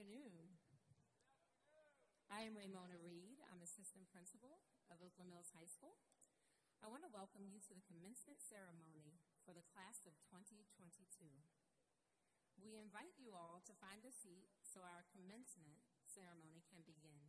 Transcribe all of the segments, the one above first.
afternoon. I am Ramona Reed. I'm Assistant Principal of Oakland Mills High School. I want to welcome you to the commencement ceremony for the class of 2022. We invite you all to find a seat so our commencement ceremony can begin.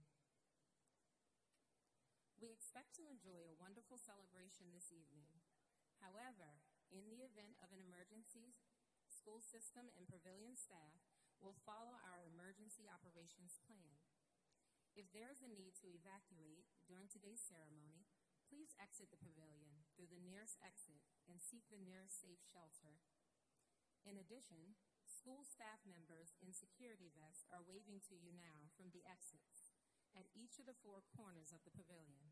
We expect to enjoy a wonderful celebration this evening. However, in the event of an emergency, school system and pavilion staff will follow our emergency operations plan. If there is a need to evacuate during today's ceremony, please exit the pavilion through the nearest exit and seek the nearest safe shelter. In addition, school staff members in security vests are waving to you now from the exits at each of the four corners of the pavilion.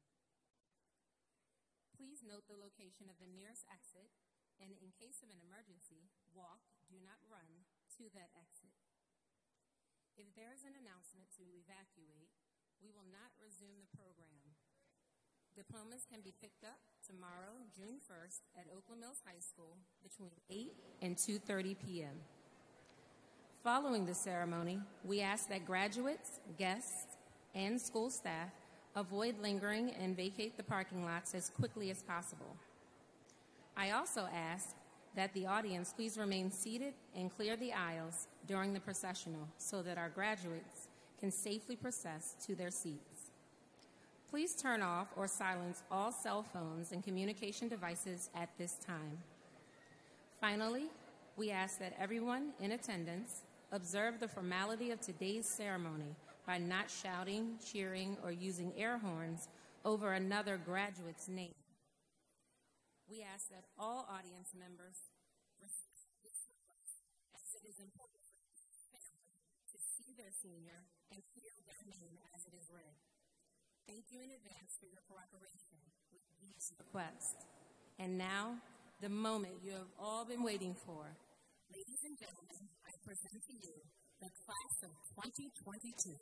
Please note the location of the nearest exit, and in case of an emergency, walk, do not run, to that exit. If there is an announcement to evacuate, we will not resume the program. Diplomas can be picked up tomorrow, June 1st, at Oakland Mills High School between 8 and 2:30 p.m. Following the ceremony, we ask that graduates, guests, and school staff avoid lingering and vacate the parking lots as quickly as possible. I also ask that the audience please remain seated and clear the aisles during the processional so that our graduates can safely process to their seats. Please turn off or silence all cell phones and communication devices at this time. Finally, we ask that everyone in attendance observe the formality of today's ceremony by not shouting, cheering, or using air horns over another graduate's name. We ask that all audience members respect this request, as it is important for each family to see their senior and hear their name as it is read. Thank you in advance for your cooperation with these requests. And now, the moment you have all been waiting for. Ladies and gentlemen, I present to you the class of 2022.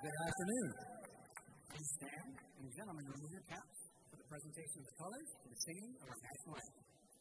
Good afternoon. Please stand, and gentlemen, remove your caps for the presentation of the colors and the singing of our national anthem.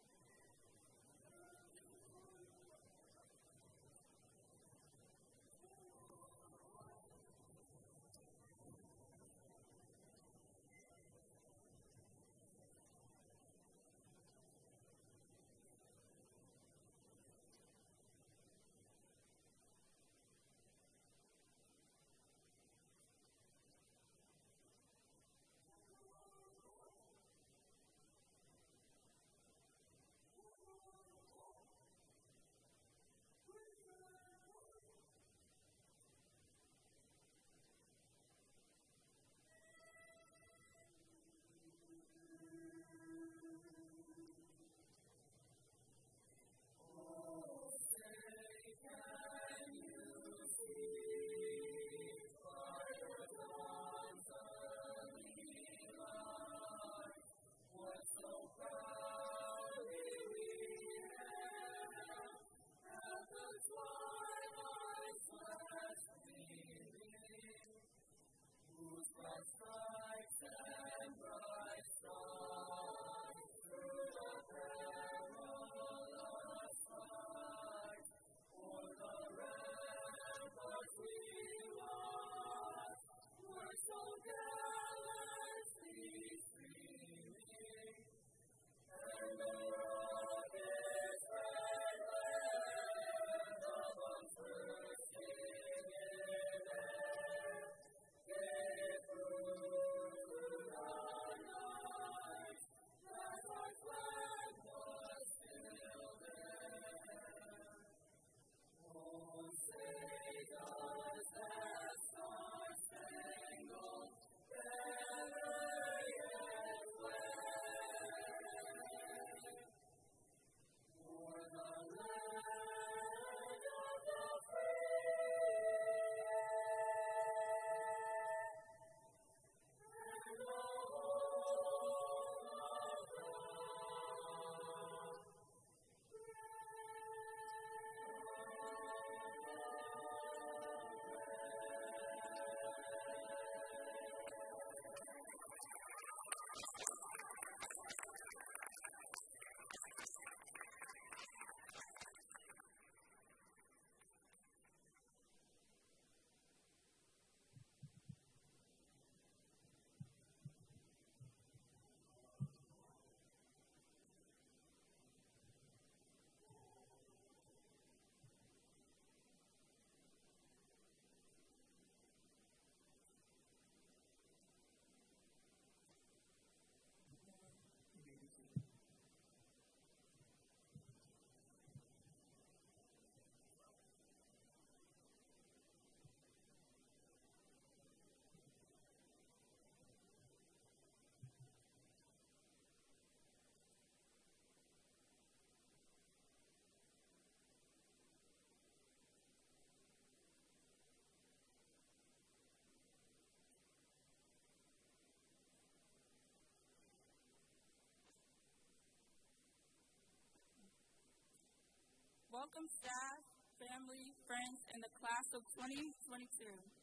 Welcome staff, family, friends, and the class of 2022.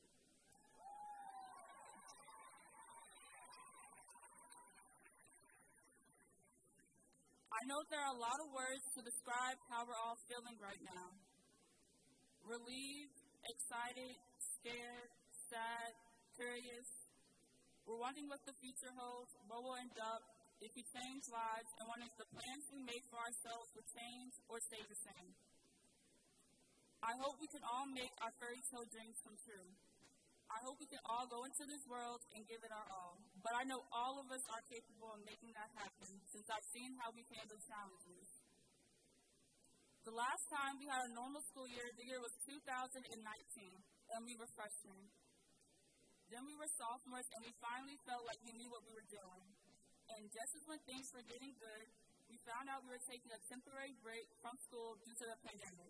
I know there are a lot of words to describe how we're all feeling right now. Relieved, excited, scared, sad, curious. We're wondering what the future holds, what we'll end up, if we change lives, and wondering if the plans we made for ourselves will change or stay the same. I hope we can all make our fairy tale dreams come true. I hope we can all go into this world and give it our all. But I know all of us are capable of making that happen, since I've seen how we've handled challenges. The last time we had a normal school year, the year was 2019, and we were freshmen. Then we were sophomores, and we finally felt like we knew what we were doing. And just as when things were getting good, we found out we were taking a temporary break from school due to the pandemic.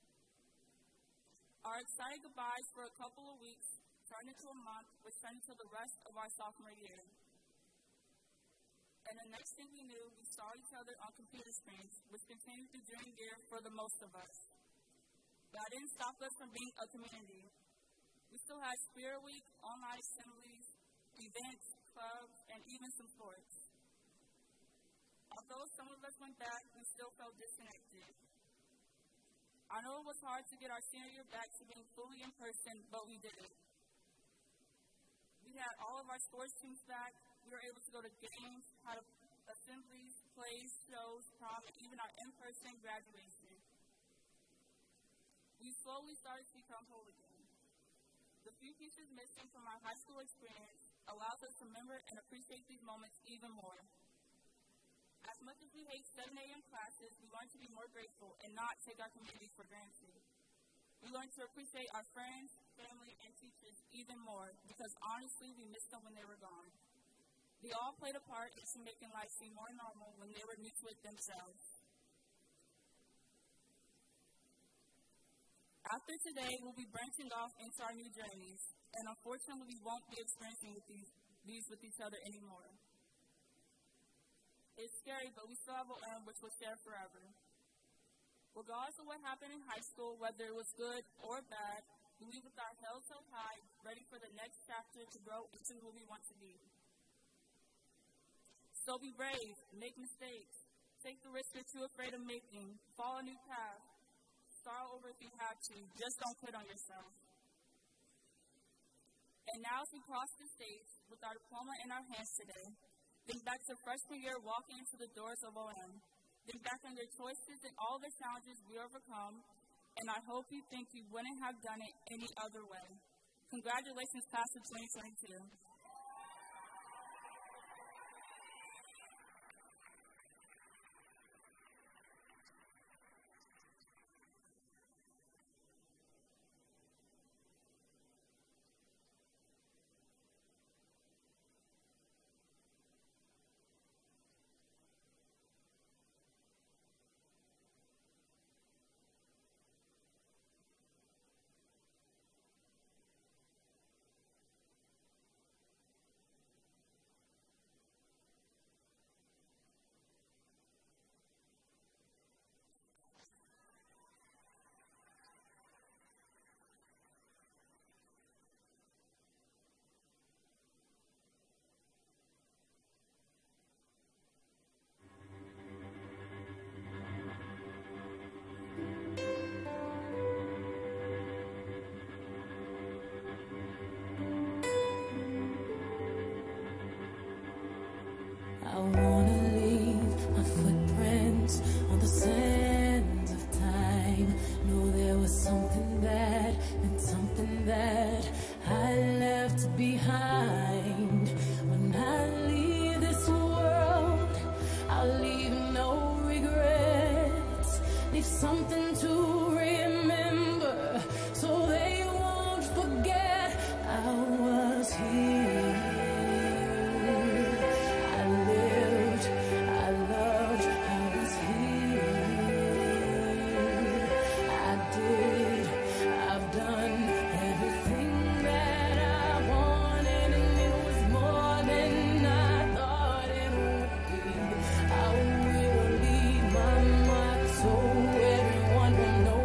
Our excited goodbyes for a couple of weeks turned into a month, which turned into the rest of our sophomore year. And the next thing we knew, we saw each other on computer screens, which continued through junior year for the most of us. That didn't stop us from being a community. We We still had Spirit Week, online assemblies, events, clubs, and even some sports. Although some of us went back, we still felt disconnected. I know it was hard to get our senior year back to being fully in person, but we did it. We had all of our sports teams back. We were able to go to games, had assemblies, plays, shows, prom, and even our in-person graduation. We slowly started to become whole again. The few pieces missing from our high school experience allows us to remember and appreciate these moments even more. As much as we hate 7 a.m. classes, we learn to be more grateful and not take our community for granted. We learn to appreciate our friends, family, and teachers even more because honestly, we missed them when they were gone. They all played a part in making life seem more normal when they were new to it themselves. After today, we'll be branching off into our new journeys, and unfortunately, we won't be experiencing these with each other anymore. It's scary, but we still have a which we'll share forever. Regardless of what happened in high school, whether it was good or bad, we leave with our heads held high, ready for the next chapter to grow into who we want to be. So be brave, make mistakes, take the risks you're too afraid of making, follow a new path. Start over if you have to. Just don't quit on yourself. And now as we cross the stage with our diploma in our hands today, think back to freshman year walking into the doors of OM. Think back on your choices and all the challenges we overcome, and I hope you think you wouldn't have done it any other way. Congratulations, class of 2022. I wanna leave my footprints on the sands of time. Know there was something bad and something that I left behind. When I leave this world, I'll leave no regrets. Leave something to remember so they won't forget I was here. So everyone will know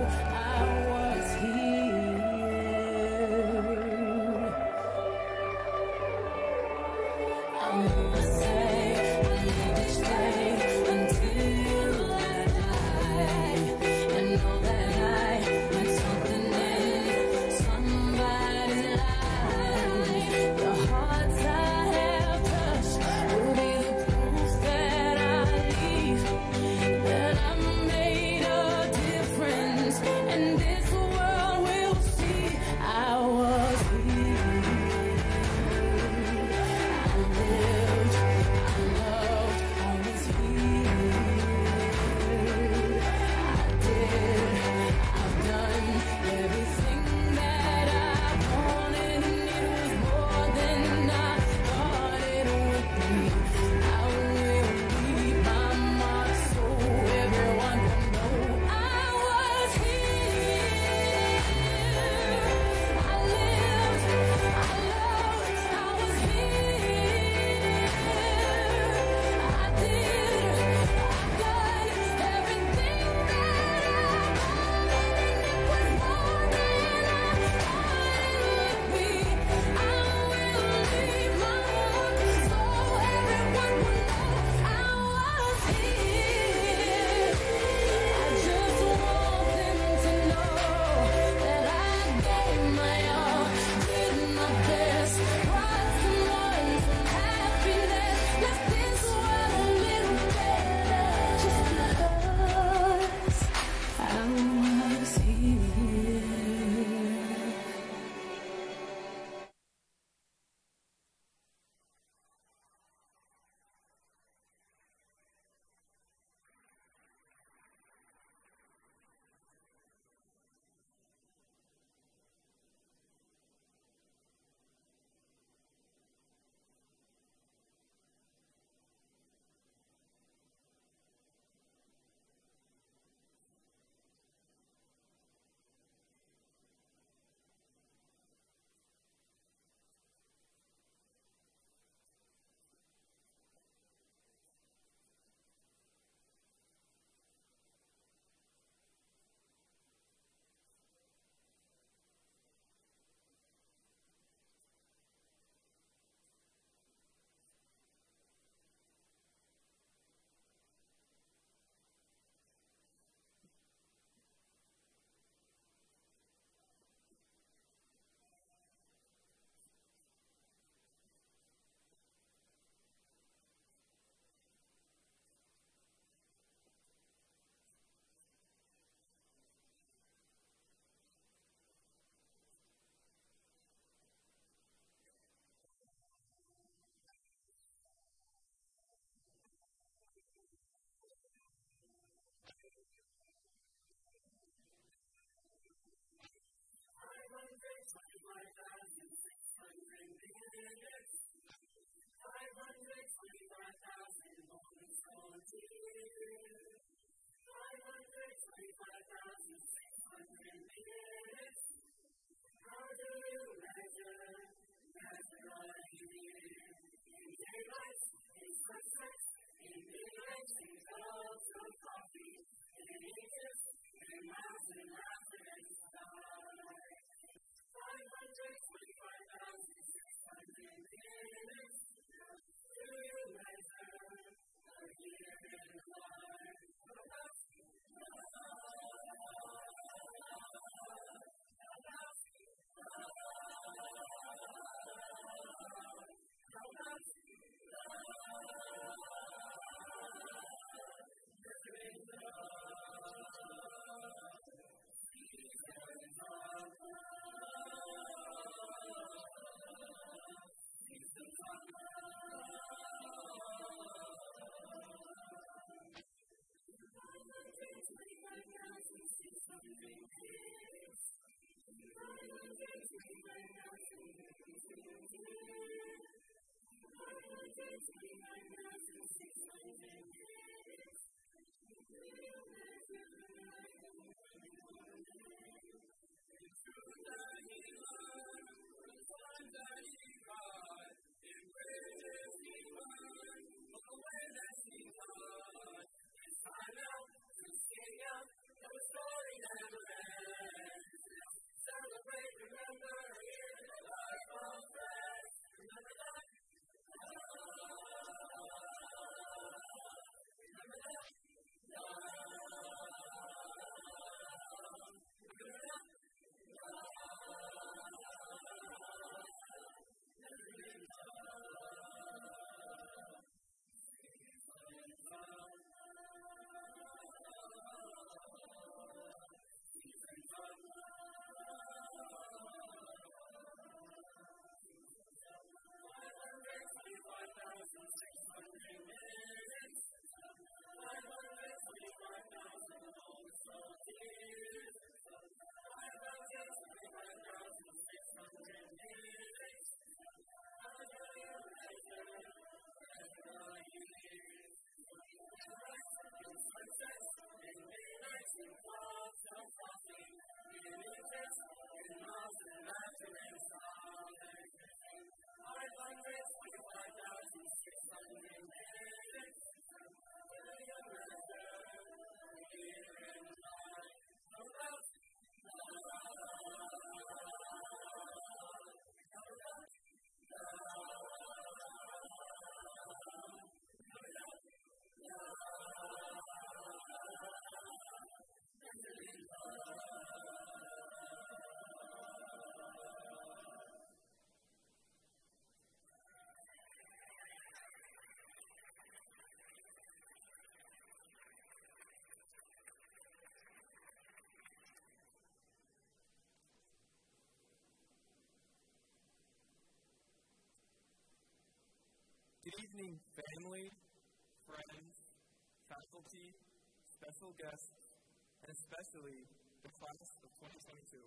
Good evening, family, friends, faculty, special guests, and especially the class of 2022.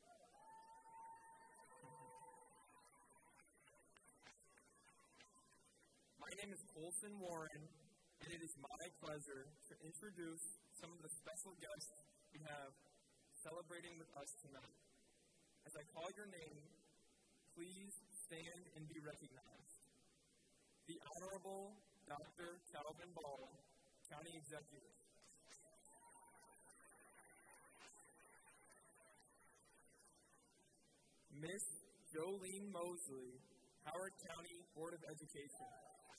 My name is Colson Warren, and it is my pleasure to introduce some of the special guests we have celebrating with us tonight. As I call your name, please stand and be recognized. The Honorable Dr. Calvin Ball, County Executive. Miss Jolene Mosley, Howard County Board of Education.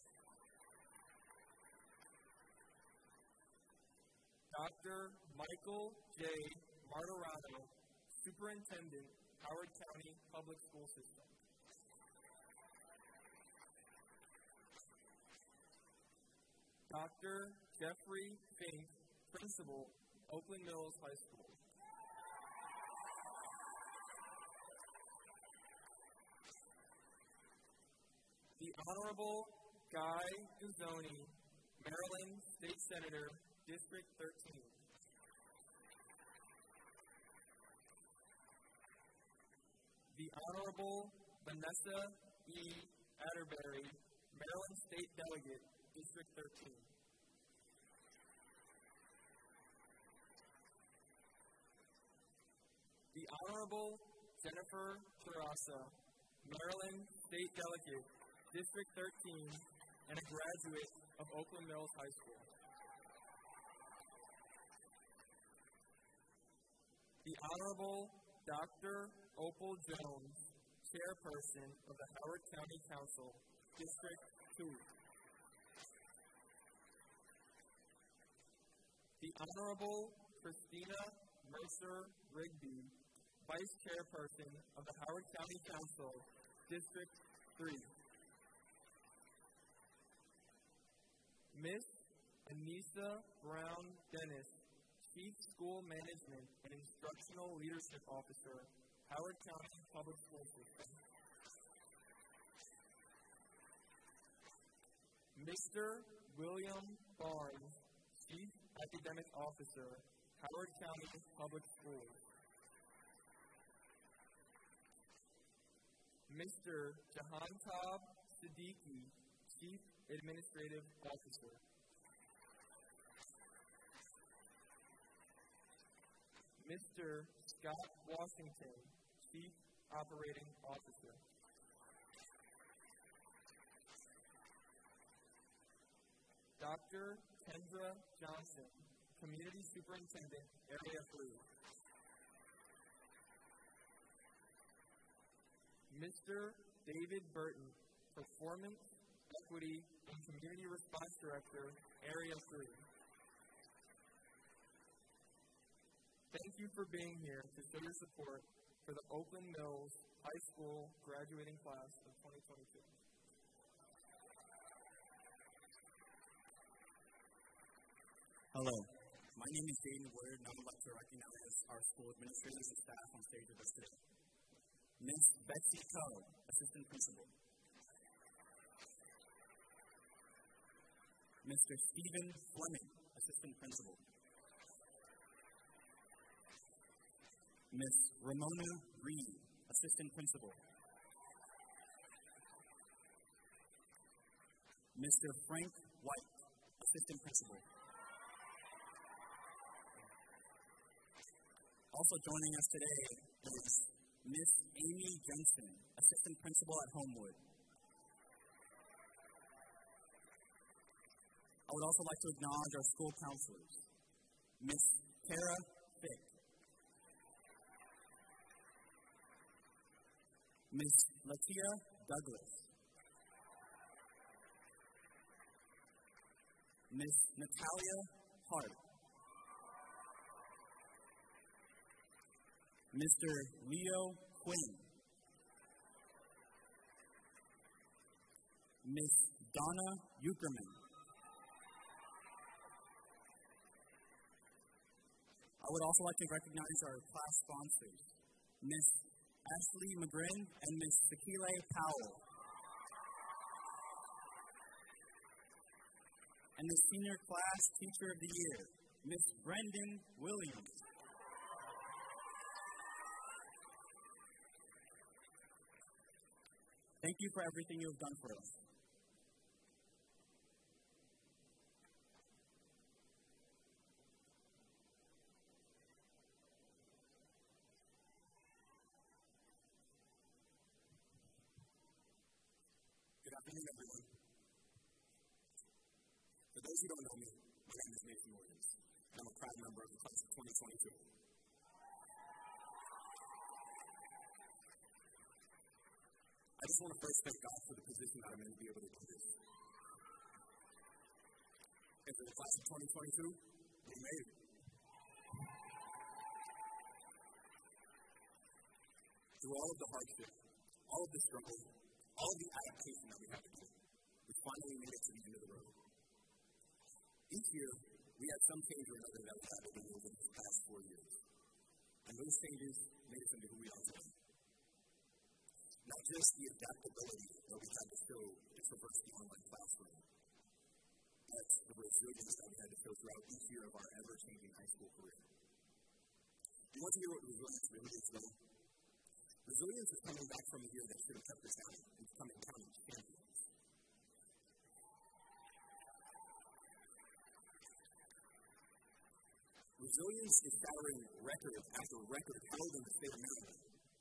Dr. Michael J. Martorano, Superintendent, Howard County Public School System. Dr. Jeffrey Fink, Principal, Oakland Mills High School. The Honorable Guy Guzzoni, Maryland State Senator, District 13. The Honorable Vanessa E. Atterbury, Maryland State Delegate, District 13. The Honorable Jennifer Terrassa, Maryland State Delegate, District 13, and a graduate of Oakland Mills High School. The Honorable Dr. Opal Jones, Chairperson of the Howard County Council, District 2. The Honorable Christina Mercer Rigby, Vice Chairperson of the Howard County Council, District 3. Miss Anissa Brown Dennis, Chief School Management and Instructional Leadership Officer, Howard County Public School System. Mr. William Barnes, Chief Academic Officer, Howard County Public Schools. Mr. Jahantab Siddiqui, Chief Administrative Officer, Mr. Scott Washington, Chief Operating Officer. Dr. Kendra Johnson, Community Superintendent, Area 3. Mr. David Burton, Performance, Equity, and Community Response Director, Area 3. Thank you for being here to show your support for the Oakland Mills High School graduating class of 2022. Hello, my name is Jaden Wood, and I would like to recognize our school administrators and staff on stage with us today. Ms. Betsy Coe, Assistant Principal. Mr. Stephen Fleming, Assistant Principal. Ms. Ramona Reed, Assistant Principal. Mr. Frank White, Assistant Principal. Also joining us today is Miss Amy Jensen, Assistant Principal at Homewood. I would also like to acknowledge our school counselors, Miss Tara Fick, Miss Latia Douglas, Miss Natalia Hart, Mr. Leo Quinn, Miss Donna Eukerman. I would also like to recognize our class sponsors, Miss Ashley McGrin and Miss Sakile Powell, and the Senior Class Teacher of the Year, Miss Brendan Williams. Thank you for everything you have done for us. Good afternoon, everyone. For those who don't know me, my name is Nathan Williams, and I'm a proud member of the class of 2022. I just want to first thank God for the position that I'm in to be able to do this. And for the class of 2022, we made it. Through all of the hardship, all of the struggle, all of the adaptation that we had to do, we finally made it to the end of the road. Each year, we had some change or another that we had to do over these past 4 years. And those changes made us into who we are today. Not just the adaptability that we had to show to traverse the online classroom, but the resilience that we had to show throughout each year of our ever-changing high school career. Do you want to hear what resilience really is, though? Resilience is coming back from a year that should have kept us down and becoming county champions. Resilience is shattering record after record held in the state of Maryland.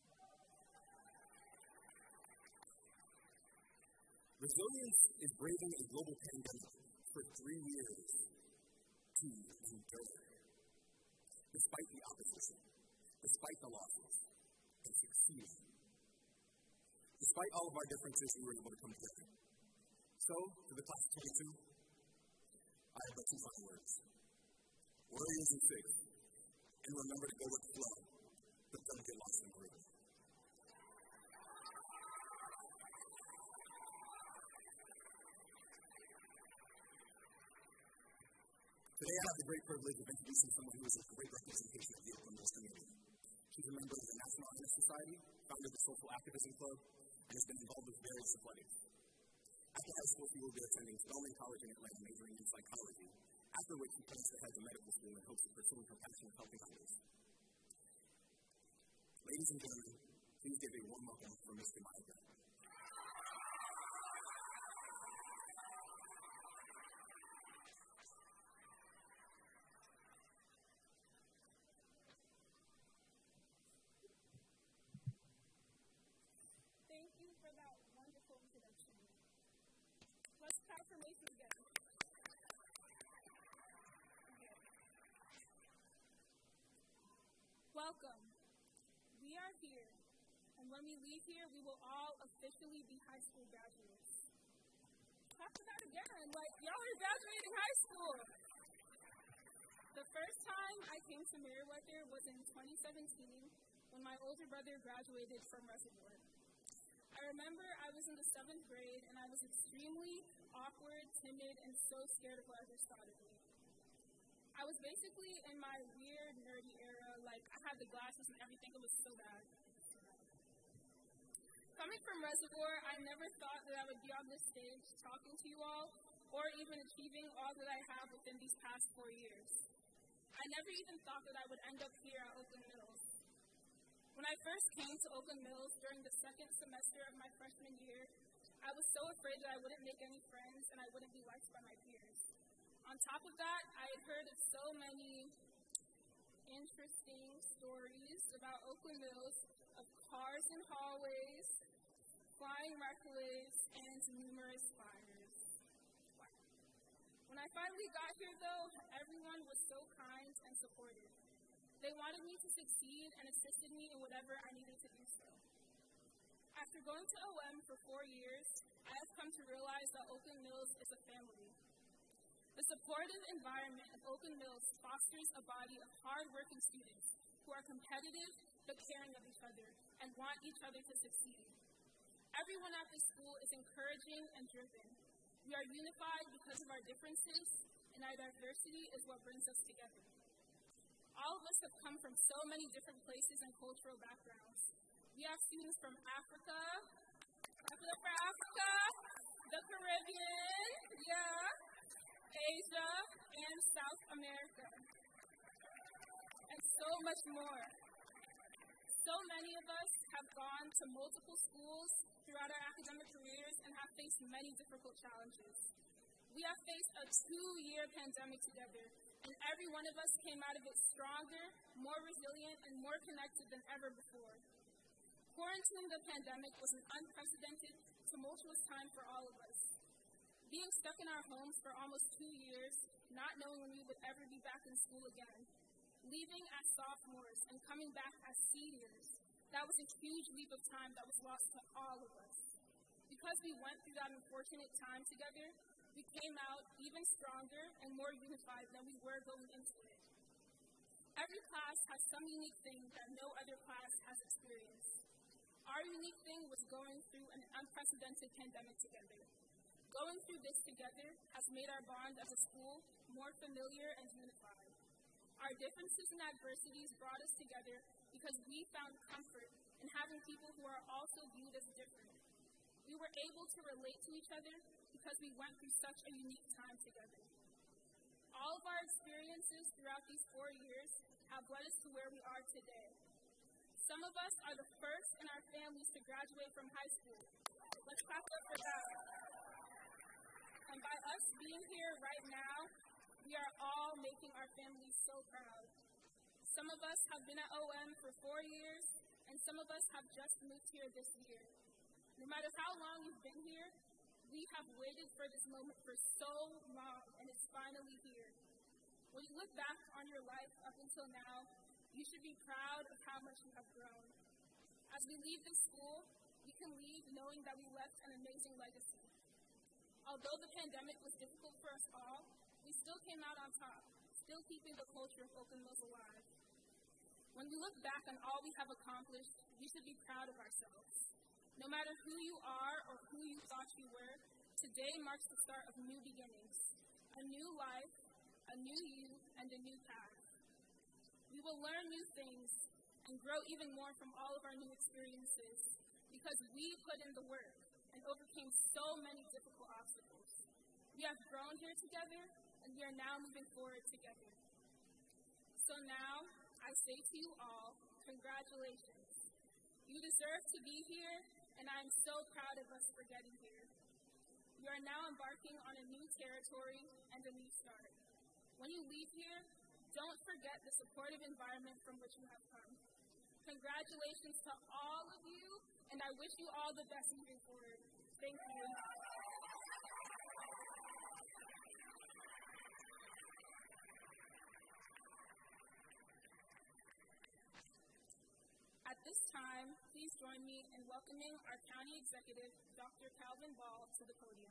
Resilience is braving a global pandemic for 3 years to endure. Despite the opposition, despite the losses, and succeed. Despite all of our differences, we were able to come together. So, to the class of 22, I have but 2 final words. Worry isn't fixed, and remember to go with the flow, but don't get lost in the river. Today I have the great privilege of introducing someone who is a great representation of the Oakland Mills community. She's a member of the National Honor Society, founded the Social Activism Club, and has been involved with various athletics. After high school, she will be attending Spelman College in Atlanta, majoring in psychology, after which she plans to head to medical school in hopes of pursuing her passion of helping others. Ladies and gentlemen, please give a warm welcome for Ms. Jamaica. Welcome. We are here, and when we leave here, we will all officially be high school graduates. Clap for that again, like, y'all are graduating high school. The first time I came to Merriweather was in 2017 when my older brother graduated from Reservoir. I remember I was in the 7th grade and I was extremely awkward, timid, and so scared of what others thought of me. I was basically in my weird, nerdy era, like I had the glasses and everything, it was so bad. Coming from Reservoir, I never thought that I would be on this stage talking to you all, or even achieving all that I have within these past 4 years. I never even thought that I would end up here at Oakland Mills. When I first came to Oakland Mills during the 2nd semester of my freshman year, I was so afraid that I wouldn't make any friends and I wouldn't be liked by my peers. On top of that, I had heard of so many interesting stories about Oakland Mills, of cars in hallways, flying microwaves, and numerous fires. When I finally got here, though, everyone was so kind and supportive. They wanted me to succeed and assisted me in whatever I needed to do so. After going to OM for 4 years, I have come to realize that Oakland Mills is a family. The supportive environment of Oakland Mills fosters a body of hard-working students who are competitive but caring of each other and want each other to succeed. Everyone at this school is encouraging and driven. We are unified because of our differences, and our diversity is what brings us together. All of us have come from so many different places and cultural backgrounds. We have students from Africa, the Caribbean, Asia, and South America, and so much more. So many of us have gone to multiple schools throughout our academic careers and have faced many difficult challenges. We have faced a 2-year pandemic together, and every one of us came out of it stronger, more resilient, and more connected than ever before. Quarantining the pandemic was an unprecedented, tumultuous time for all of us. Being stuck in our homes for almost 2 years, not knowing when we would ever be back in school again, leaving as sophomores and coming back as seniors, that was a huge leap of time that was lost to all of us. Because we went through that unfortunate time together, we came out even stronger and more unified than we were going into it. Every class has some unique thing that no other class has experienced. Our unique thing was going through an unprecedented pandemic together. Going through this together has made our bond as a school more familiar and unified. Our differences and adversities brought us together because we found comfort in having people who are also viewed as different. We were able to relate to each other because we went through such a unique time together. All of our experiences throughout these 4 years have led us to where we are today. Some of us are the first in our families to graduate from high school. Let's clap up for that. And by us being here right now, we are all making our families so proud. Some of us have been at OM for 4 years, and some of us have just moved here this year. No matter how long you've been here, we have waited for this moment for so long, and it's finally here. When you look back on your life up until now, you should be proud of how much you have grown. As we leave this school, we can leave knowing that we left an amazing legacy. Although the pandemic was difficult for us all, we still came out on top, still keeping the culture of Oakland Mills alive. When we look back on all we have accomplished, we should be proud of ourselves. No matter who you are or who you thought you were, today marks the start of new beginnings, a new life, a new you, and a new path. We will learn new things and grow even more from all of our new experiences because we put in the work and overcame so many difficult obstacles. We have grown here together, and we are now moving forward together. So now, I say to you all, congratulations. You deserve to be here, and I am so proud of us for getting here. We are now embarking on a new territory and a new start. When you leave here, don't forget the supportive environment from which you have come. Congratulations to all of you, and I wish you all the best moving forward. Thank you. this time, please join me in welcoming our County Executive, Dr. Calvin Ball, to the podium.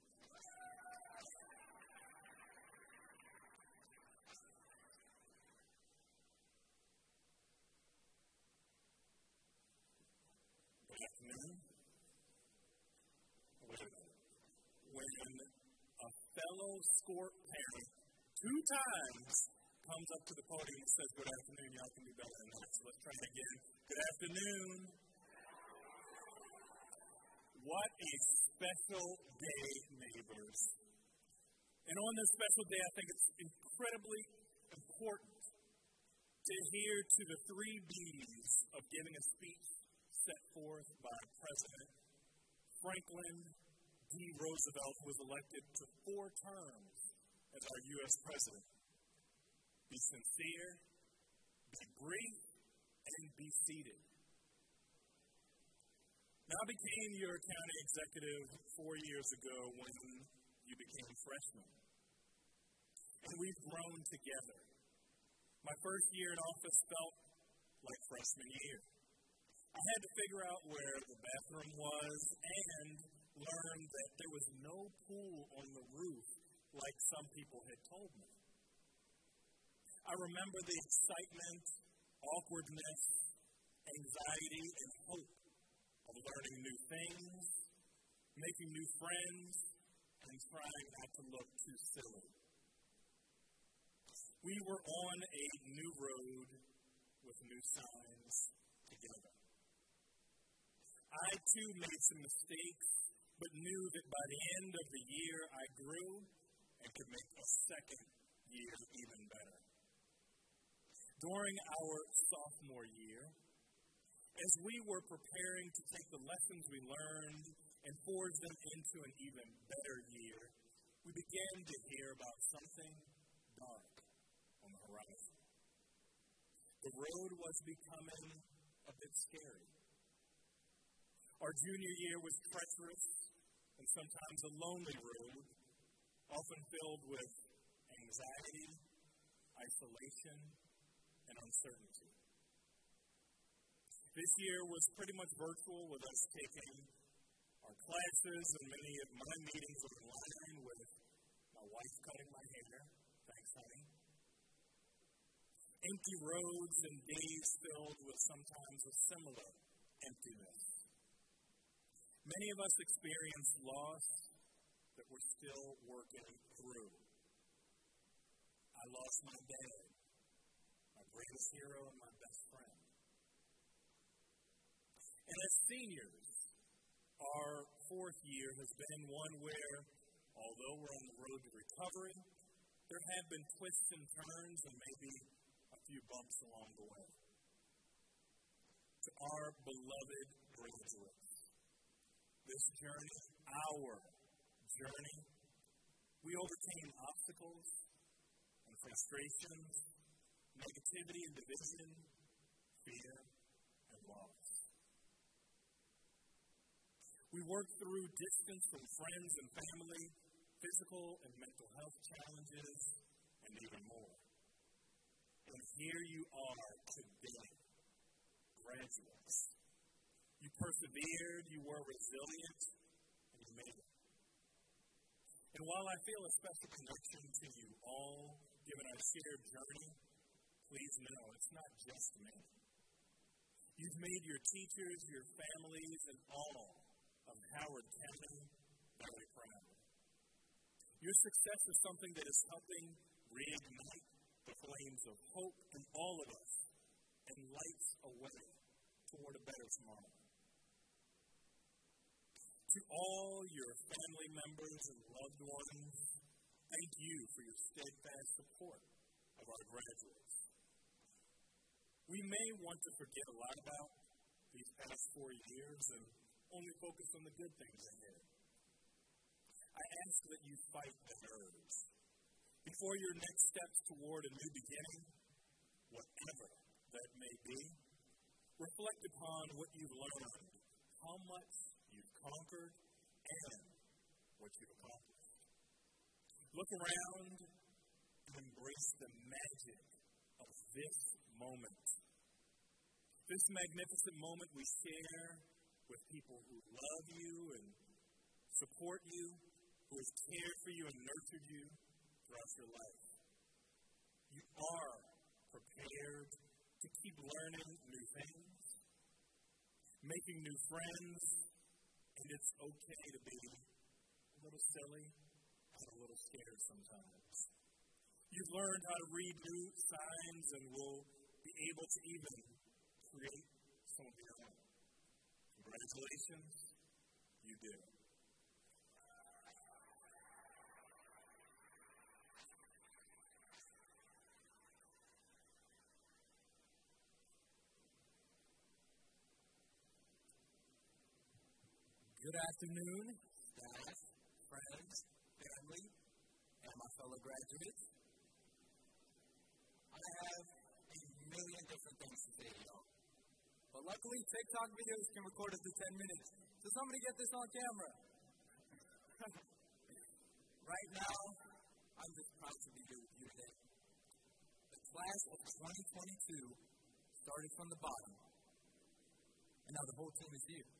Good afternoon. When a fellow Scorp parent 2 times comes up to the podium and says, "Good afternoon, y'all can do better than that." So let's try it again. Good afternoon. What a special day, neighbors. And on this special day, I think it's incredibly important to hear to the 3 B's of giving a speech set forth by President Franklin D. Roosevelt, who was elected to 4 terms as our U.S. President. Be sincere, be brief, and be seated. Now, I became your county executive 4 years ago when you became freshmen. And we've grown together. My first year in office felt like freshman year. I had to figure out where the bathroom was and learn that there was no pool on the roof like some people had told me. I remember the excitement, awkwardness, anxiety, and hope of learning new things, making new friends, and trying not to look too silly. We were on a new road with new signs together. I, too, made some mistakes, but knew that by the end of the year, I grew and could make a second year even better. During our sophomore year, as we were preparing to take the lessons we learned and forge them into an even better year, we began to hear about something dark on the horizon. The road was becoming a bit scary. Our junior year was treacherous and sometimes a lonely road, often filled with anxiety, isolation, and uncertainty. This year was pretty much virtual, with us taking our classes and many of my meetings online, with my wife cutting my hair. Thanks, honey. Empty roads and days filled with sometimes a similar emptiness. Many of us experienced loss that we're still working through. I lost my dad, my greatest hero and my best friend. And as seniors, our 4th year has been one where, although we're on the road to recovery, there have been twists and turns and maybe a few bumps along the way. To our beloved graduates, this journey, our journey, we overcame obstacles and frustrations, negativity and division, fear and loss. We worked through distance from friends and family, physical and mental health challenges, and even more. And here you are today, graduates. You persevered, you were resilient, and you made it. And while I feel a special connection to you all, given our shared journey, please know it's not just me. You've made your teachers, your families, and all of Howard County very proud. Your success is something that is helping reignite the flames of hope in all of us and lights a way toward a better tomorrow. To all your family members and loved ones, thank you for your steadfast support of our graduates. We may want to forget a lot about these past 4 years and only focus on the good things ahead. I ask that you fight the nerves. Before your next steps toward a new beginning, whatever that may be, reflect upon what you've learned, how much you've conquered, and what you've accomplished. Look around and embrace the magic of this moment. This magnificent moment we share with people who love you and support you, who has cared for you and nurtured you throughout your life. You are prepared to keep learning new things, making new friends, and it's okay to be a little silly and a little scared sometimes. You've learned how to read new signs and will be able to even create some of your own. Congratulations, you did it. Good afternoon, staff, friends, family, and my fellow graduates. I have a million different things to say to y'all. But luckily, TikTok videos can record up to 10 minutes. So somebody get this on camera. Right now, I'm just proud to be here with you today. The class of 2022 started from the bottom, and now the whole team is here.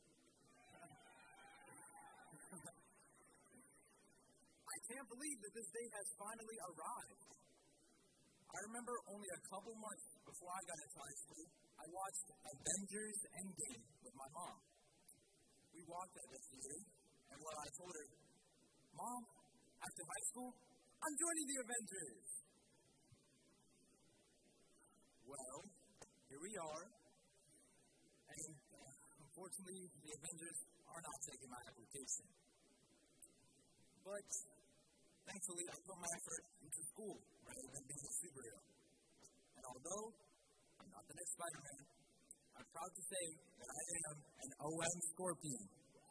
I can't believe that this day has finally arrived. I remember only a couple months before I got into high school, I watched Avengers Endgame with my mom. We walked at the theater, and when I told her, Mom, after high school, I'm joining the Avengers. Well, here we are, and unfortunately, the Avengers are not taking my application. But thankfully, I put my effort into school rather than being a superhero. And although I'm not the next Spider-Man, I'm proud to say that I am an OM Scorpion.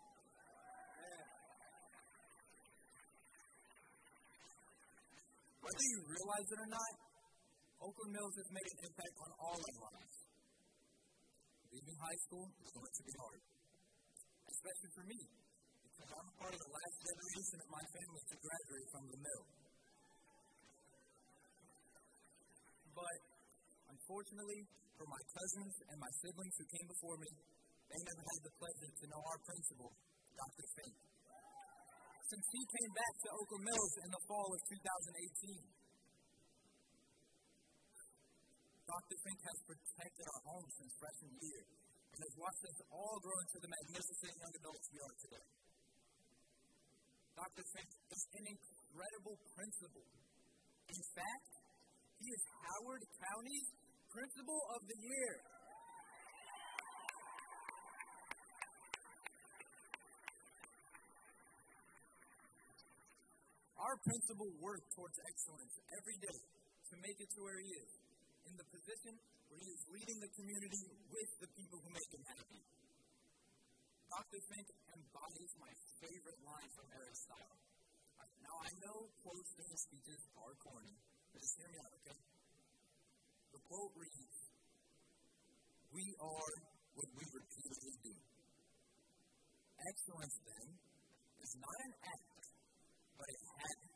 Whether you realize it or not, Oakland Mills has made an impact on all our lives. Leaving high school is going to be hard, especially for me, because I'm part of the last generation of my family to graduate from the mill. But unfortunately, for my cousins and my siblings who came before me, they never had the pleasure to know our principal, Dr. Fink. Since he came back to Oakland Mills in the fall of 2018, Dr. Fink has protected our home since freshman year and has watched us all grow into the magnificent young adults we are today. Dr. Fink is an incredible principal. In fact, he is Howard County's Principal of the Year. Our principal worked towards excellence every day to make it to where he is, in the position where he is leading the community with the people who make him happy. Dr. Fink embodies my favorite line from Aristotle. Now, I know quotes in his speeches are corny, but just hear me out, okay? The quote reads, "We are what we repeatedly do." Excellence, then, is not an act, but a habit.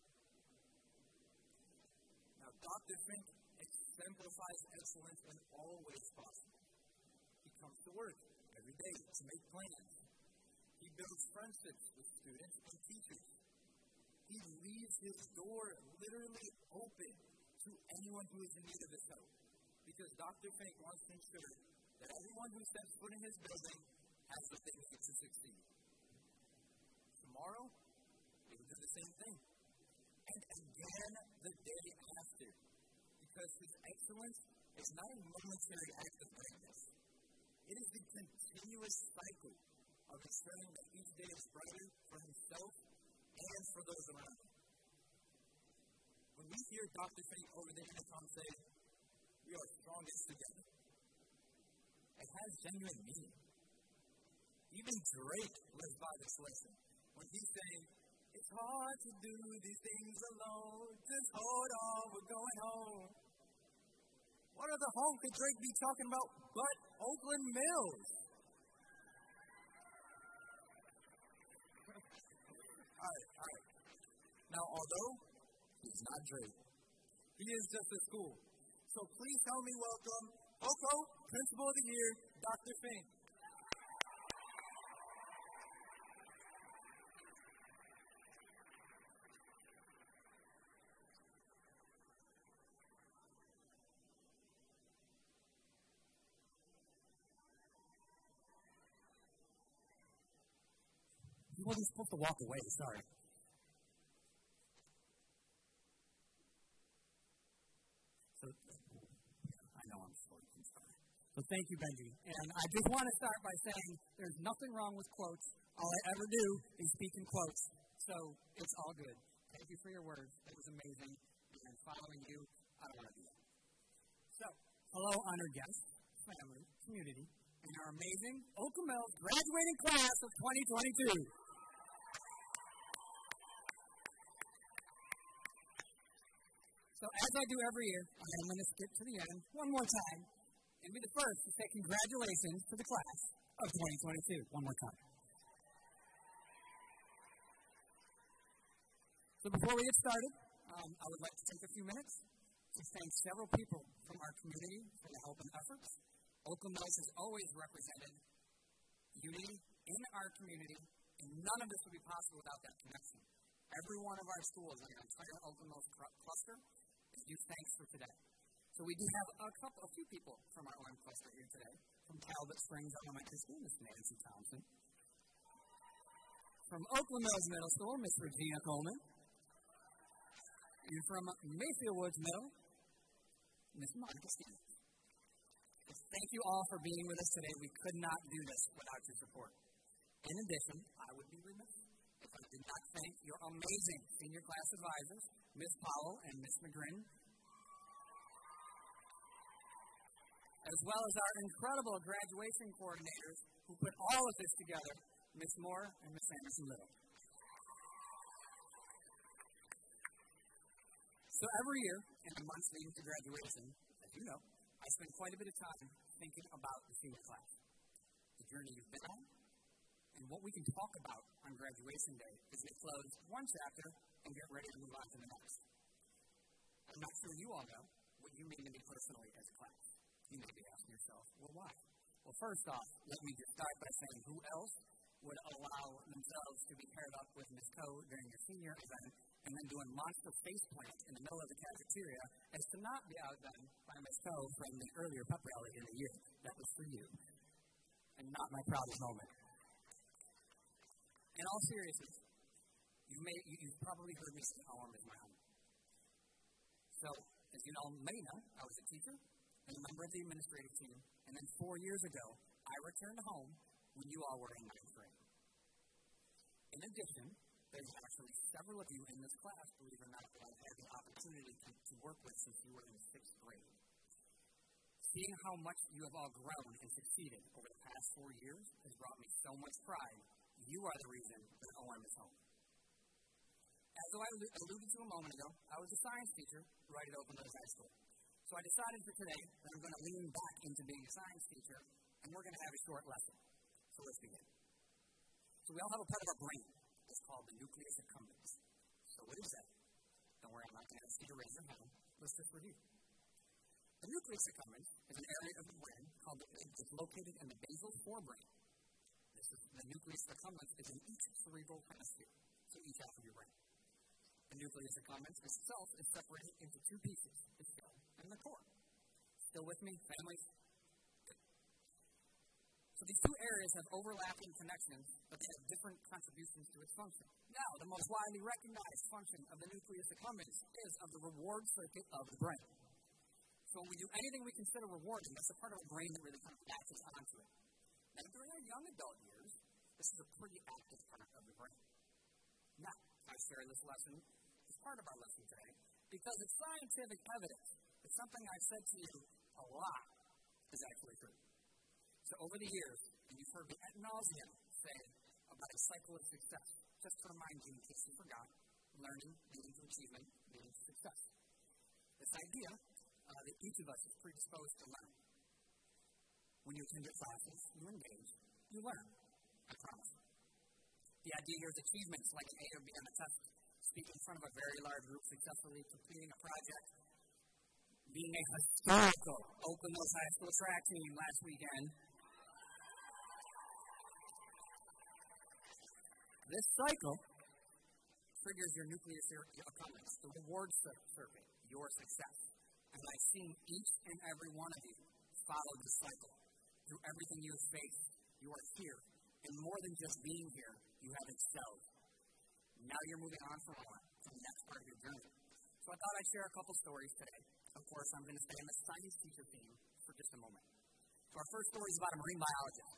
Now, Dr. Fink exemplifies excellence in all ways possible. He comes to work every day to make plans. He builds friendships with students and teachers. He leaves his door literally open to anyone who is in need of his help, because Dr. Fink wants to ensure that everyone who steps foot in his building has what they need to succeed. Tomorrow, he will do the same thing. And again the day after, because his excellence is not a momentary act of greatness. It is the continuous cycle of ensuring that each day is brighter for himself and for those around him. When we hear Dr. Fink over the intercom say, "We are strongest together," it has genuine meaning. Even Drake lives by this lesson when he's saying, "It's hard to do these things alone. Just hold on, we're going home." What other home could Drake be talking about but Oakland Mills? All right. Now, although he's not Drake, he is just a school. So please help me welcome Oko, Principal of the Year, Dr. Fink. He wasn't supposed to walk away, sorry. So, I know I'm sorry. So thank you, Benji. And I just want to start by saying there's nothing wrong with quotes. All I ever do is speak in quotes. So it's all good. Thank you for your words. It was amazing. And following you, I don't want to do that. So, hello, honored guests, family, community, and our amazing Oakland graduating class of 2022. So as I do every year, I'm going to skip to the end one more time and be the first to say congratulations to the class of 2022. One more time. So before we get started, I would like to take a few minutes to thank several people from our community for the help and efforts. Oakland has always represented unity in our community, and none of this would be possible without that connection. Every one of our schools in our entire Oakland cluster is due thanks for today. So we do have a few people from our OM cluster here today. From Talbot Springs Elementary School, Miss Nancy Thompson. From Oakland Mills Middle School, Miss Regina Coleman. And from Mayfield Woods Middle, Miss Monica Stevens. Thank you all for being with us today. We could not do this without your support. In addition, I would be remiss if I did not thank your amazing senior class advisors, Miss Powell and Miss McGrin, as well as our incredible graduation coordinators who put all of this together, Miss Moore and Miss Anderson Little. So every year, in the months leading to graduation, as you know, I spend quite a bit of time thinking about the senior class, the journey you've been on, and what we can talk about on graduation day as we close one chapter and get ready to move on to the next. I'm not sure you all know what you mean to me personally as a class. You may be asking yourself, well, why? Well, first off, let me just start by saying who else would allow themselves to be paired up with Ms. Coe during your senior event and then do a monster face plant in the middle of the cafeteria as to not be outdone by Ms. Coe from the earlier pep rally in the year. That was for you. And not my proudest moment. In all seriousness, you've probably heard me say OM is my home. So, as you know, may know, I was a teacher and a member of the administrative team, and then 4 years ago, I returned home when you all were in ninth grade. In addition, there's actually several of you in this class, believe it or not, that I've had the opportunity to work with since you were in 6th grade. Seeing how much you have all grown and succeeded over the past 4 years has brought me so much pride. You are the reason that OM is home. As I alluded to a moment ago, I was a science teacher right at Oakland High School. So I decided for today that I'm going to lean back into being a science teacher, and we're going to have a short lesson. So let's begin. So we all have a part of our brain. It's called the nucleus accumbens. So what is that? Don't worry, I'm not going to ask you to raise your hand. Let's just review. The nucleus accumbens is an area of the brain it's located in the basal forebrain. The nucleus accumbens is in each cerebral hemisphere, so each half of your brain. The nucleus accumbens itself is separated into two pieces, the shell and the core. Still with me, families? Good. So these two areas have overlapping connections, but they have different contributions to its function. Now, the most widely recognized function of the nucleus accumbens is of the reward circuit of the brain. So when we do anything we consider rewarding, that's a part of our brain that really kind of latches onto it. Now, during our young adult years, this is a pretty active part of the brain. Now, I share this lesson as part of our lesson today because it's scientific evidence that something I've said to you a lot is actually true. So over the years, and you've heard me ad nauseum say about a cycle of success, just to remind you in case you forgot, learning leading to achievement, leading to success. This idea that each of us is predisposed to learn. When you attend your classes, you engage, you learn. I promise. The idea here is achievements like an A or B on a test, speaking in front of a very large group, successfully completing a project, being a historical Oakland High School track team last weekend. This cycle triggers your nucleus accumbens, the reward circuit, your success. And I've seen each and every one of you follow this cycle. Through everything you have faced, you are here. And more than just being here, you have excelled. Now you're moving on from the next part of your journey. So I thought I'd share a couple stories today. Of course, I'm going to stay on the science teacher theme for just a moment. So our first story is about a marine biologist.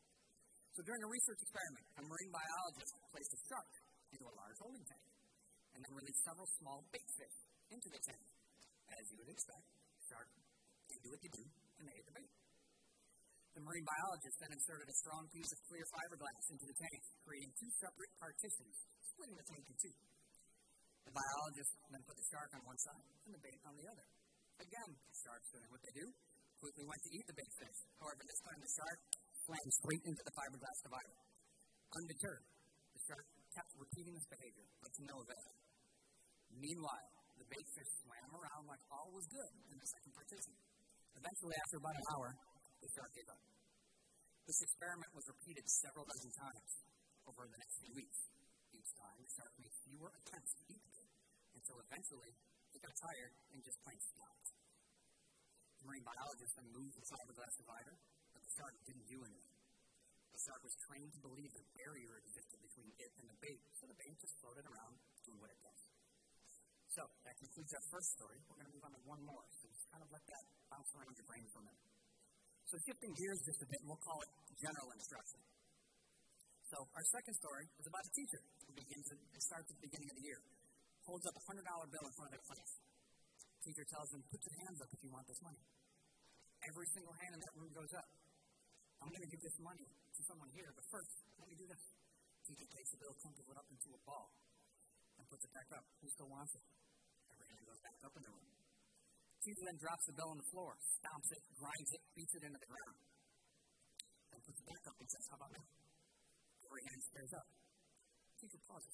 So during a research experiment, a marine biologist placed a shark into a large holding tank and then released several small bait fish into the tank. As you would expect, shark, they do what they do, and they ate the bait. The marine biologist then inserted a strong piece of clear fiberglass into the tank, creating two separate partitions, splitting the tank in two. The biologist then put the shark on one side and the bait on the other. Again, the sharks doing what they do, quickly went to eat the bait fish. However, this time the shark slammed straight into the fiberglass divider. Undeterred, the shark kept repeating this behavior, but to no avail. Meanwhile, the bait fish swam around like all was good in the second partition. Eventually, after about an hour, the shark gave up. This experiment was repeated several dozen times over the next few weeks. Each time, the shark made fewer attempts to eat the bait, until eventually it got tired and just plain stopped. The marine biologist then moved the fiberglass divider, but the shark didn't do anything. The shark was trained to believe that a barrier existed between it and the bait, so the bait just floated around doing what it does. So, that concludes our first story. We're going to move on to one more, so just kind of let that bounce around your brain for a minute. So, shifting gears just a bit, we'll call it general instruction. So, our second story is about a teacher who starts at the beginning of the year, holds up a $100 bill in front of their class. Teacher tells them, put your hands up if you want this money. Every single hand in that room goes up. I'm going to give this money to someone here, but first, let me do this. Teacher takes the bill, crumples it up into a ball, and puts it back up. Who still wants it? Every hand goes back up in the room. Teacher then drops the bill on the floor, stomps it, grinds it, beats it into the ground. Then puts it back up and says, how about now? Every hand stares up. Teacher pauses.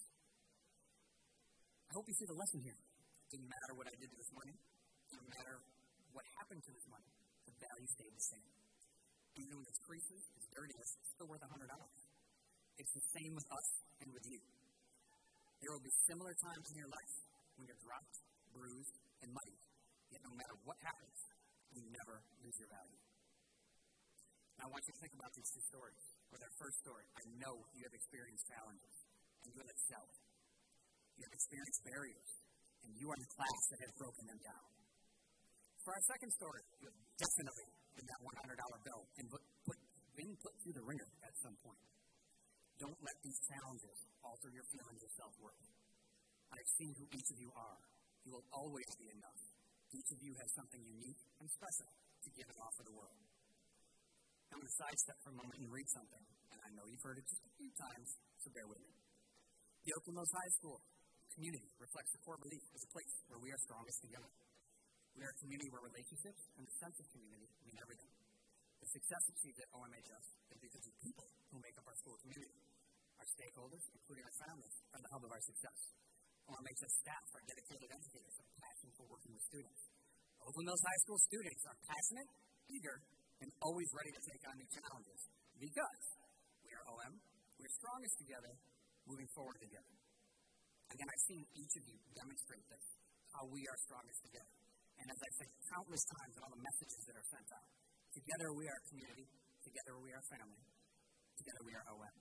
I hope you see the lesson here. It didn't matter what I did to this money. It didn't matter what happened to this money. The value stayed the same. Even with its creases, its dirtiness, it's still worth $100. It's the same with us and with you. There will be similar times in your life when you're dropped, bruised, and muddied. Yet no matter what happens, you never lose your value. Now I want you to think about these two stories. With our first story, I know you have experienced challenges, and you have excelled. You have experienced barriers, and you are the class that has broken them down. For our second story, you have definitely been that $100 bill and been put through the ringer at some point. Don't let these challenges alter your feelings of self-worth. I've seen who each of you are. You will always be enough. Each of you has something unique and special to give and offer the world. I'm going to sidestep for a moment and read something, and I know you've heard it just a few times, so bear with me. The Oakland High School community reflects the core belief as a place where we are strongest together. We are a community where relationships and the sense of community mean everything. The success achieved at OMHS is because of people who make up our school community. Our stakeholders, including our families, are the hub of our success. OMHS staff are dedicated educators with a passion for working with students. Oakland High School students are passionate, eager, and always ready to take on new challenges because we are OM, we are strongest together, moving forward together. Again, I've seen each of you demonstrate this, how we are strongest together. And as I've said countless times in all the messages that are sent out, together we are community, together we are family, together we are OM.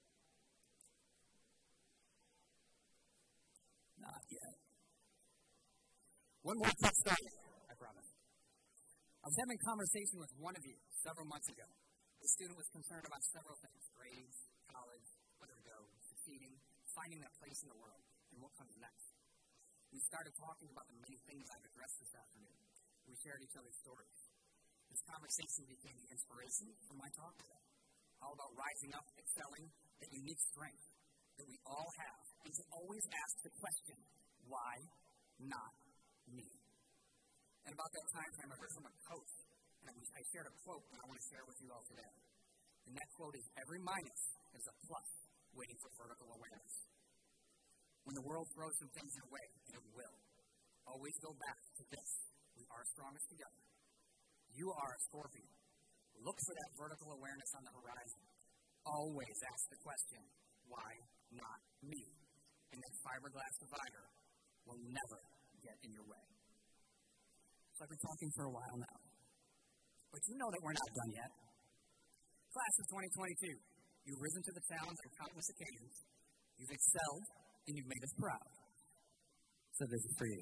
Not yet. One more tough story, I promise. I was having a conversation with one of you several months ago. The student was concerned about several things: grades, college, whether to go, succeeding, finding that place in the world, and what comes next. We started talking about the many things I've addressed this afternoon. We shared each other's stories. This conversation became the inspiration for my talk today. All about rising up, excelling, that unique strength that we all have, and to always ask the question, why not me? And about that time frame, I heard from a coach, and I shared a quote that I want to share with you all today. And that quote is, every minus is a plus waiting for vertical awareness. When the world throws some things your way, and it will, always go back to this. We are strongest together. You are a scorpion. Look for that vertical awareness on the horizon. Always ask the question, why not me? And that fiberglass divider will never get in your way. So I've been talking for a while now. But you know that we're not done yet. Class of 2022, you've risen to the challenge on countless occasions. You've excelled, and you've made us proud. So this is for you.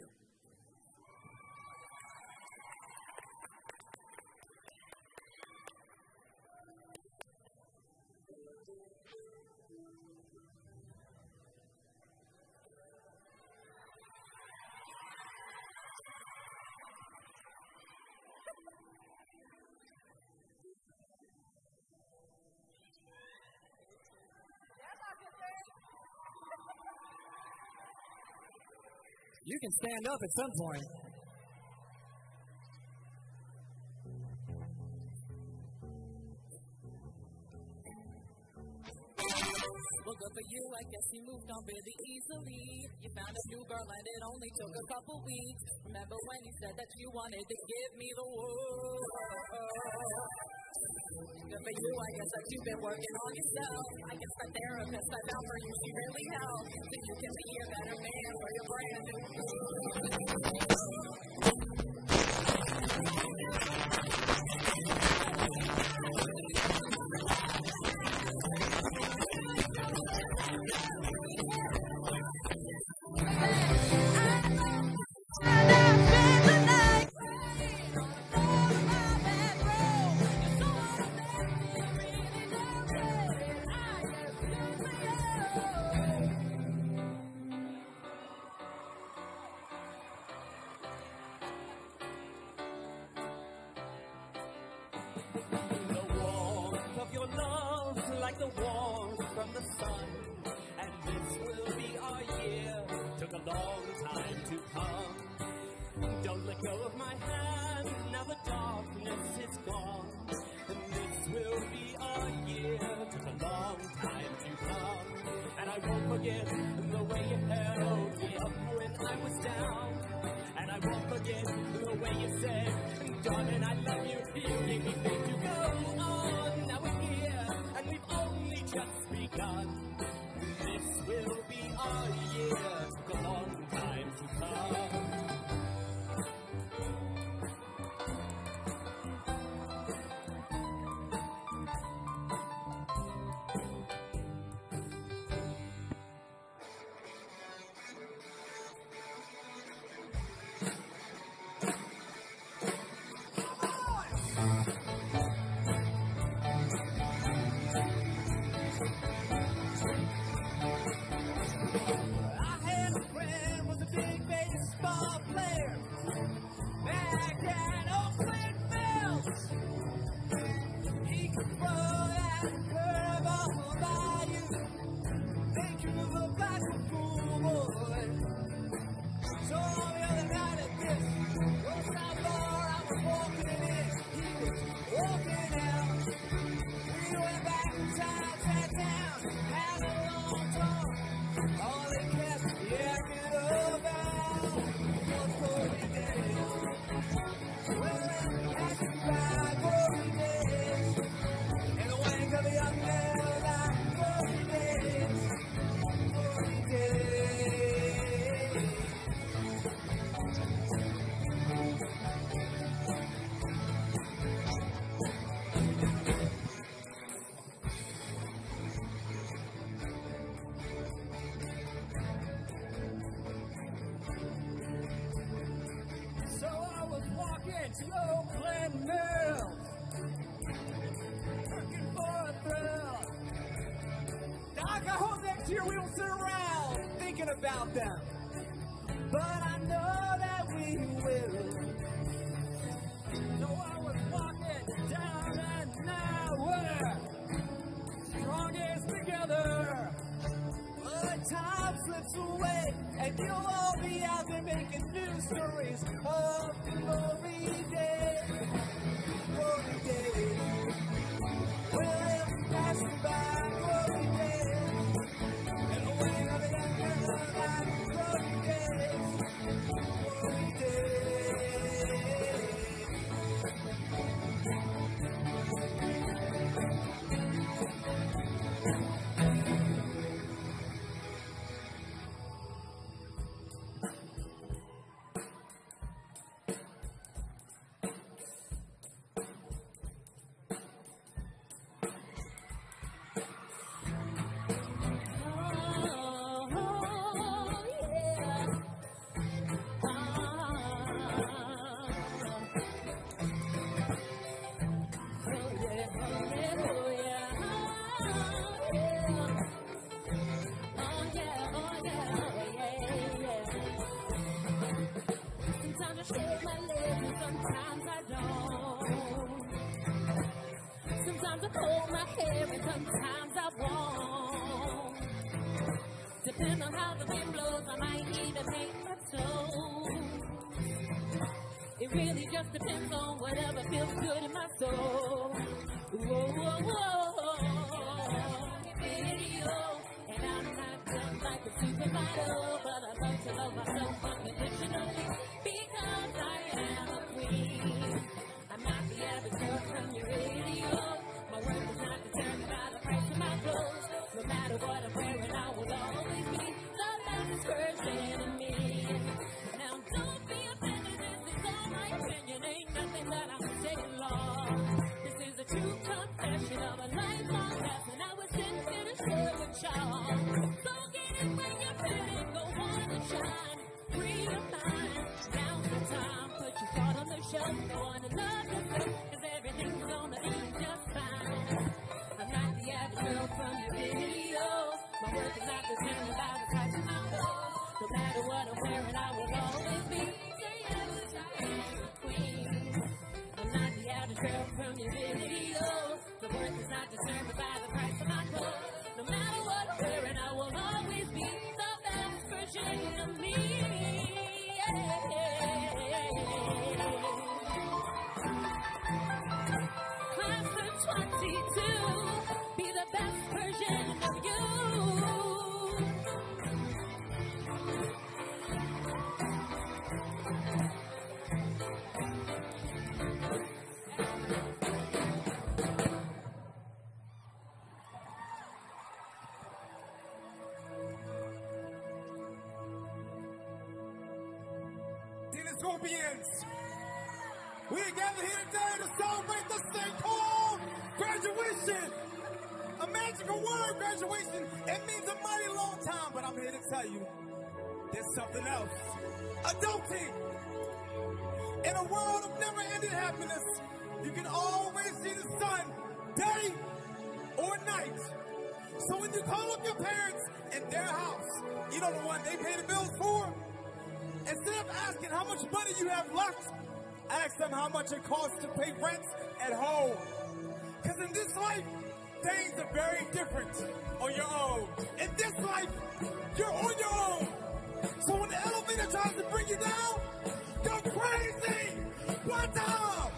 You can stand up at some point. Well, good for you, I guess you moved on really easily. You found a new girl and it only took a couple weeks. Remember when you said that you wanted to give me the world? Good for you, I guess that you've been working on yourself. I guess the therapist I found for you, she really helped. So you can be a better man for your brand new like the warmth from the sun, and this will be our year. Took a long time to come. Don't let go of my hand, now the darkness is gone. And this will be our year. Took a long time to come, and I won't forget the way you held me up when I was down. And I won't forget the way you said, darling, I love you. You gave me faith to go on. Now we're here, and we've only just begun. This will be our year. Took a long time to come. Back at Oakland Mills, he could throw that curveball by you. Think you look like a fool, boy. So the other night at this roadside bar, I was walking in, he was walking out. We went back inside, sat down, had a long talk. All they kept yapping about was glory days. So I was walking to Oakland Mills, looking for a thrill. Doc, I hope next year we don't sit around thinking about them, but I know that we will. So I was walking down and nowhere, strongest together. But time slips away, and you'll all be out there making new stories of glory days. Glory days. Well, it's passing by, glory days. And the way of the young girl, glory days. Glory days. depends on how the wind blows. I might even make a toe. It really just depends on whatever feels good in my soul. Whoa, whoa, whoa. Video. And I'm not done like a supermodel, but I love to love myself unconditionally because I am a queen. I'm not the average girl from your radio. My worth is not determined by the price of my clothes. No matter what I'm wearing, I will always be the best version of me. Now don't be offended, this is all my opinion. Ain't nothing that I'm saying long. This is a true confession of a lifelong lesson. I was sent here to share with y'all. So get it when you're feeling, go on and shine. Free your mind, now's the time. Put your thought on the shelf, go on and love yourself, 'cause everything's gonna be just fine. I'm not the average girl from your video. My worth is not determined by the type of my clothes. No matter what I'm wearing, I will always be the average. I am a queen. I'm not the average girl from your video. My worth is not determined by the price of my clothes. No matter what I'm wearing, I will always be the best version of me. Class of 22, be the best version of you. Scorpions. We are gathered here today to celebrate the thing called graduation. A magical word, graduation. It means a mighty long time, but I'm here to tell you there's something else. Adulting. In a world of never-ending happiness, you can always see the sun, day or night. So when you call up your parents in their house, you know the one they pay the bills for? Instead of asking how much money you have left, ask them how much it costs to pay rent at home. Because in this life, things are very different on your own. In this life, you're on your own. So when the elevator tries to bring you down, go crazy! What's up?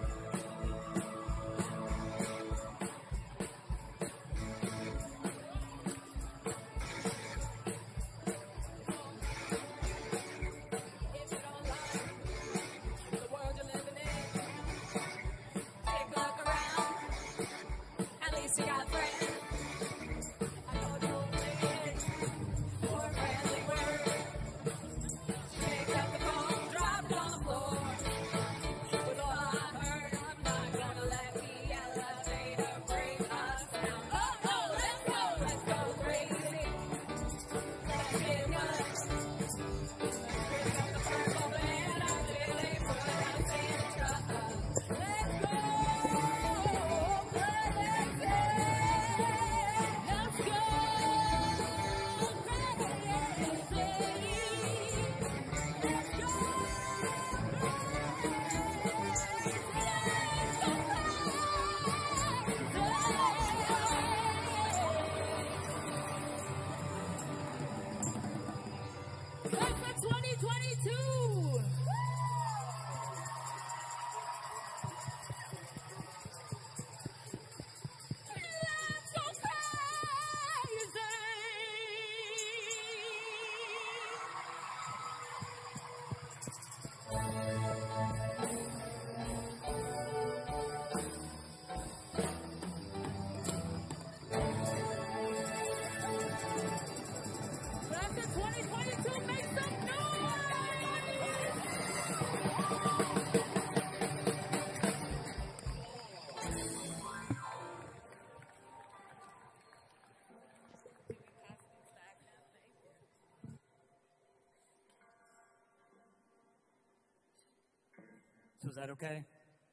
So is that okay?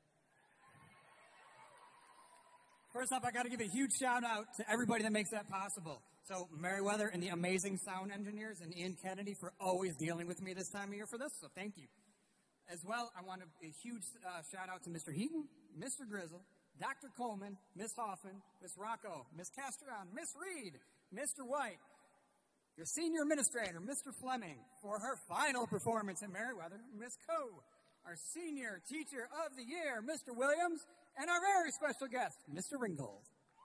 First up, I got to give a huge shout out to everybody that makes that possible. So Meriwether and the amazing sound engineers and Ian Kennedy for always dealing with me this time of year for this, so thank you. As well, I want a huge shout out to Mr. Heaton, Mr. Grizzle, Dr. Coleman, Miss Hoffman, Miss Rocco, Miss Castron, Miss Reed, Mr. White, Your senior administrator, Mr. Fleming, for her final performance in Meriwether, Ms. Coe. Our senior teacher of the year, Mr. Williams, and our very special guest, Mr. Ringgold.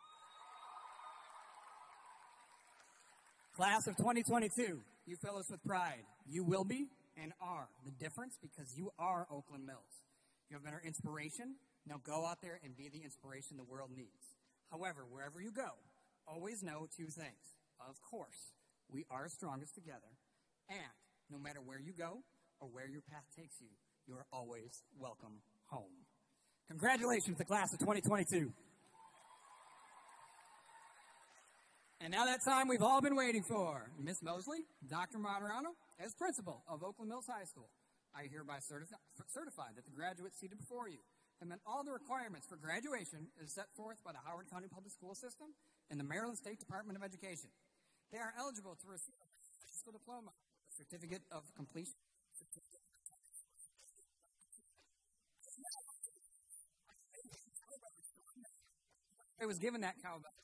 Class of 2022, you fill us with pride. You will be and are the difference because you are Oakland Mills. You have been our inspiration. Now go out there and be the inspiration the world needs. However, wherever you go, always know two things. Of course, we are strongest together. And no matter where you go or where your path takes you, you are always welcome home. Congratulations, the class of 2022. And now that time we've all been waiting for. Ms. Mosley, Dr. Moderano, as principal of Oakland Mills High School, I hereby certify that the graduates seated before you have met all the requirements for graduation as set forth by the Howard County Public School System and the Maryland State Department of Education. They are eligible to receive a high school diploma, a certificate of completion. I was given that cowbell.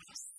Peace.